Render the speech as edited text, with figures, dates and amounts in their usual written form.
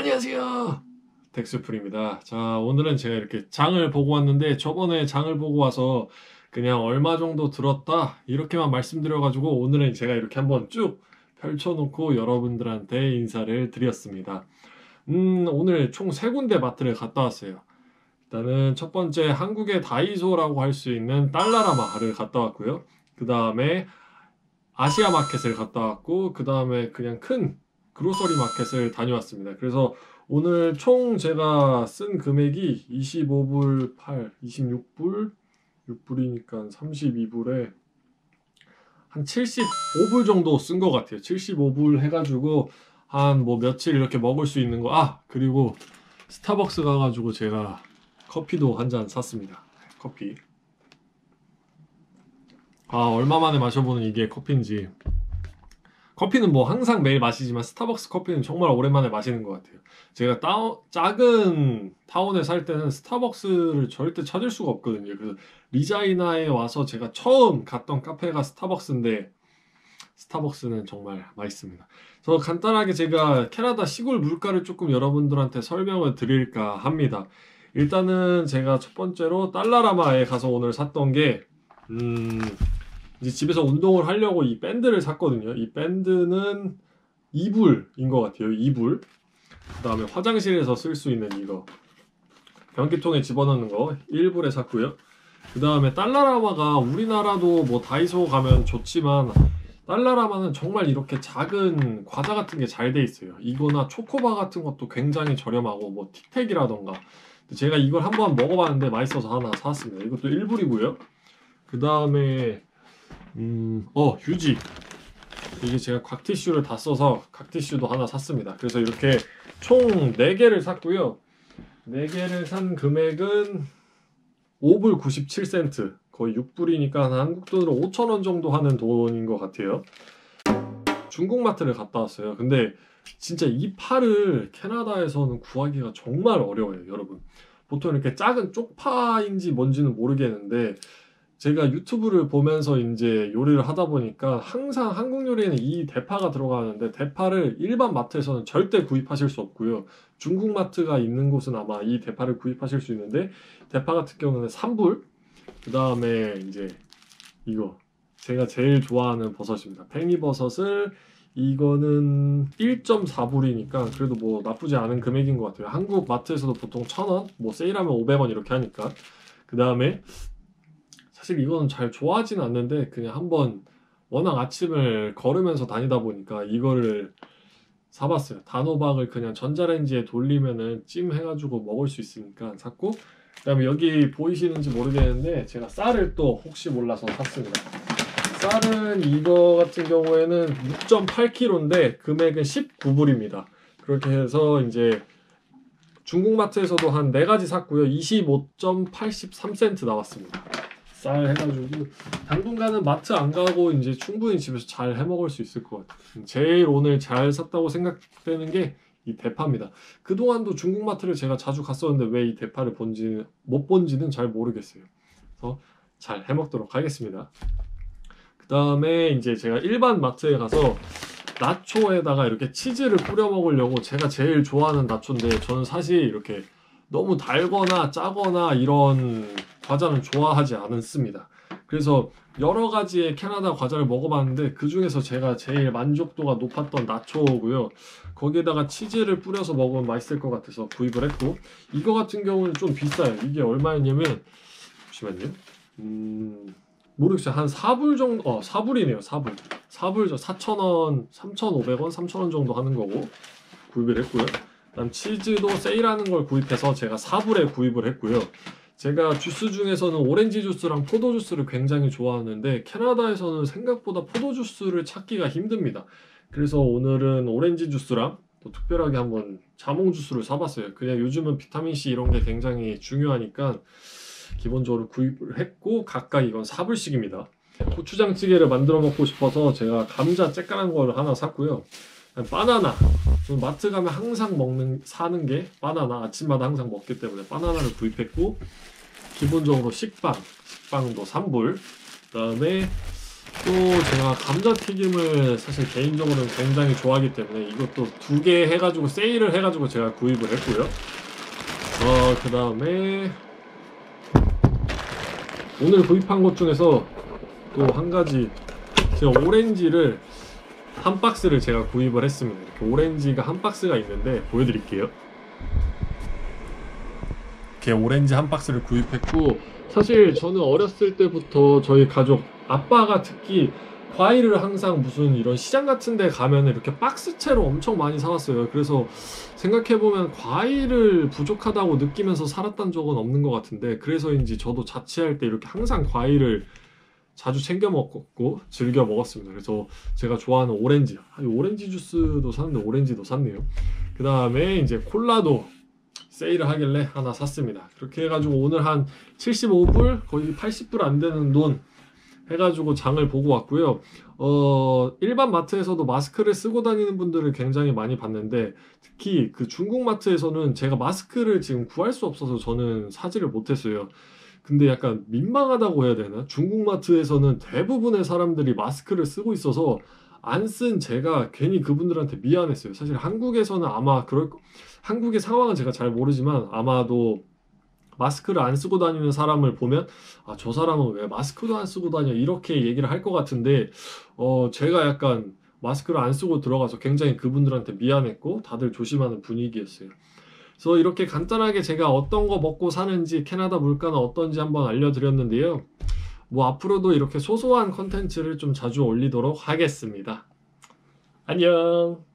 안녕하세요, 덱스풀입니다. 자, 오늘은 제가 이렇게 장을 보고 왔는데 저번에 장을 보고 와서 그냥 얼마 정도 들었다 이렇게만 말씀드려가지고 오늘은 제가 이렇게 한번 쭉 펼쳐놓고 여러분들한테 인사를 드렸습니다. 오늘 총 3군데 마트를 갔다 왔어요. 일단은 첫 번째 한국의 다이소라고 할 수 있는 달라라마를 갔다 왔고요. 그 다음에 아시아 마켓을 갔다 왔고, 그 다음에 그냥 큰 그로서리 마켓을 다녀왔습니다. 그래서 오늘 총 제가 쓴 금액이 25불 8, 26불, 6불이니까 32불에 한 75불 정도 쓴 것 같아요. 75불 해가지고 한 뭐 며칠 이렇게 먹을 수 있는 거. 그리고 스타벅스 가가지고 제가 커피도 한 잔 샀습니다. 커피. 얼마 만에 마셔보는 이게 커피인지. 커피는 뭐 항상 매일 마시지만 스타벅스 커피는 정말 오랜만에 마시는 것 같아요. 제가 작은 타운에 살 때는 스타벅스를 절대 찾을 수가 없거든요. 그래서 리자이나에 와서 제가 처음 갔던 카페가 스타벅스인데 스타벅스는 정말 맛있습니다. 그래서 간단하게 제가 캐나다 시골 물가를 조금 여러분들한테 설명을 드릴까 합니다. 일단은 제가 첫 번째로 달라라마에 가서 오늘 샀던 게 이제 집에서 운동을 하려고 이 밴드를 샀거든요. 이 밴드는 2불인 것 같아요. 2불. 그 다음에 화장실에서 쓸 수 있는 이거 변기통에 집어넣는 거 1불에 샀고요. 그 다음에 달라라마가 우리나라도 뭐 다이소 가면 좋지만 달라라마는 정말 이렇게 작은 과자 같은 게 잘 돼 있어요. 이거나 초코바 같은 것도 굉장히 저렴하고 뭐 틱택이라던가. 제가 이걸 한번 먹어봤는데 맛있어서 하나 샀습니다. 이것도 1불이고요. 그 다음에 휴지. 이게 제가 각티슈를 다 써서 각티슈도 하나 샀습니다. 그래서 이렇게 총 4개를 샀고요. 4개를 산 금액은 5불 97센트. 거의 6불이니까 한국 돈으로 5,000원 정도 하는 돈인 것 같아요. 중국 마트를 갔다 왔어요. 근데 진짜 이 파를 캐나다에서는 구하기가 정말 어려워요, 여러분. 보통 이렇게 작은 쪽파인지 뭔지는 모르겠는데 제가 유튜브를 보면서 이제 요리를 하다 보니까 항상 한국 요리에는 이 대파가 들어가는데 대파를 일반 마트에서는 절대 구입하실 수 없고요. 중국 마트가 있는 곳은 아마 이 대파를 구입하실 수 있는데 대파 같은 경우는 3불. 그 다음에 이제 이거 제가 제일 좋아하는 버섯입니다. 팽이버섯을 이거는 1.4불이니까 그래도 뭐 나쁘지 않은 금액인 것 같아요. 한국 마트에서도 보통 1,000원, 뭐 세일하면 500원 이렇게 하니까. 그 다음에 사실 이거는 잘 좋아하진 않는데 그냥 한번 워낙 아침을 걸으면서 다니다 보니까 이거를 사봤어요. 단호박을 그냥 전자레인지에 돌리면은 찜 해가지고 먹을 수 있으니까 샀고, 그 다음에 여기 보이시는지 모르겠는데 제가 쌀을 또 혹시 몰라서 샀습니다. 쌀은 이거 같은 경우에는 6.8kg인데 금액은 19불입니다. 그렇게 해서 이제 중국마트에서도 한 4가지 샀고요. 25.83센트 나왔습니다. 쌀 해가지고 당분간은 마트 안 가고 이제 충분히 집에서 잘 해먹을 수 있을 것 같아요. 제일 오늘 잘 샀다고 생각되는 게 이 대파입니다. 그동안도 중국 마트를 제가 자주 갔었는데 왜 이 대파를 못 본지는 잘 모르겠어요. 그래서 잘 해먹도록 하겠습니다. 그 다음에 이제 제가 일반 마트에 가서 나초에다가 이렇게 치즈를 뿌려 먹으려고 제가 제일 좋아하는 나초인데 저는 사실 이렇게 너무 달거나 짜거나 이런 과자는 좋아하지 않습니다. 그래서 여러 가지의 캐나다 과자를 먹어봤는데 그 중에서 제가 제일 만족도가 높았던 나초고요. 거기에다가 치즈를 뿌려서 먹으면 맛있을 것 같아서 구입을 했고, 이거 같은 경우는 좀 비싸요. 이게 얼마였냐면 잠시만요. 모르겠어요. 한 4불 정도, 4불이네요. 4불. 4불, 4,000원, 3,500원, 3,000원 정도 하는 거고 구입을 했고요. 그다음 치즈도 세일하는 걸 구입해서 제가 4불에 구입을 했고요. 제가 주스 중에서는 오렌지 주스랑 포도 주스를 굉장히 좋아하는데 캐나다에서는 생각보다 포도 주스를 찾기가 힘듭니다. 그래서 오늘은 오렌지 주스랑 또 특별하게 한번 자몽 주스를 사봤어요. 그냥 요즘은 비타민C 이런 게 굉장히 중요하니까 기본적으로 구입을 했고, 각각 이건 4불씩입니다. 고추장찌개를 만들어 먹고 싶어서 제가 감자 쬐깐한 거를 하나 샀고요. 바나나, 저는 마트 가면 항상 사는 게 바나나, 아침마다 항상 먹기 때문에 바나나를 구입했고, 기본적으로 식빵도 3불, 그 다음에 또 제가 감자튀김을 사실 개인적으로는 굉장히 좋아하기 때문에 이것도 2개 해가지고 세일을 해가지고 제가 구입을 했고요. 그 다음에 오늘 구입한 것 중에서 또 한 가지, 제가 오렌지를 한 박스를 제가 구입을 했습니다. 이렇게 오렌지가 한 박스가 있는데 보여드릴게요. 이렇게 오렌지 한 박스를 구입했고, 사실 저는 어렸을 때부터 저희 가족 아빠가 특히 과일을 항상 무슨 이런 시장 같은 데 가면 이렇게 박스채로 엄청 많이 사왔어요. 그래서 생각해보면 과일을 부족하다고 느끼면서 살았던 적은 없는 것 같은데, 그래서인지 저도 자취할 때 이렇게 항상 과일을 자주 챙겨 먹고 즐겨 먹었습니다. 그래서 제가 좋아하는 오렌지, 오렌지 주스도 샀는데 오렌지도 샀네요. 그 다음에 이제 콜라도 세일을 하길래 하나 샀습니다. 그렇게 해가지고 오늘 한 75불, 거의 80불 안 되는 돈 해가지고 장을 보고 왔고요. 일반 마트에서도 마스크를 쓰고 다니는 분들을 굉장히 많이 봤는데, 특히 그 중국 마트에서는 제가 마스크를 지금 구할 수 없어서 저는 사지를 못했어요. 근데 약간 민망하다고 해야 되나? 중국 마트에서는 대부분의 사람들이 마스크를 쓰고 있어서 안 쓴 제가 괜히 그분들한테 미안했어요. 사실 한국에서는 아마 한국의 상황은 제가 잘 모르지만 아마도 마스크를 안 쓰고 다니는 사람을 보면 저 사람은 왜 마스크도 안 쓰고 다녀, 이렇게 얘기를 할 것 같은데, 제가 약간 마스크를 안 쓰고 들어가서 굉장히 그분들한테 미안했고 다들 조심하는 분위기였어요. 그래서 이렇게 간단하게 제가 어떤 거 먹고 사는지, 캐나다 물가는 어떤지 한번 알려드렸는데요. 뭐 앞으로도 이렇게 소소한 컨텐츠를 좀 자주 올리도록 하겠습니다. 안녕.